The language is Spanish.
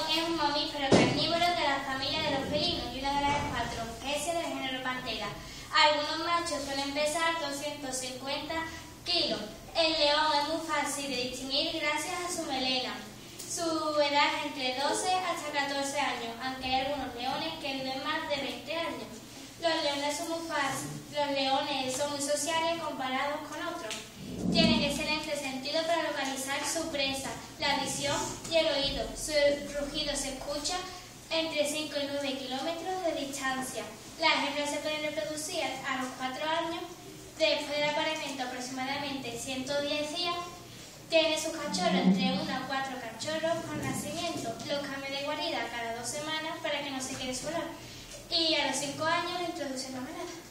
es un mamífero carnívoro de la familia de los felinos y una de las especies del género Panthera. Algunos machos suelen pesar 250 kilos. El león es muy fácil de distinguir gracias a su melena. Su edad es entre 12 hasta 14 años, aunque hay algunos leones que viven más de 20 años. Los leones son muy sociales comparados con otros. Tienen excelente sentido para localizar su presa, la visión y el oído. Su rugido se escucha entre 5 y 9 kilómetros de distancia. Las hembras se pueden reproducir a los 4 años. Después del apareamiento, aproximadamente 110 días, tiene sus cachorros entre 1 a 4 cachorros por nacimiento. Los cambia de guarida cada 2 semanas para que no se quede sola. Y a los 5 años lo introducen la manada.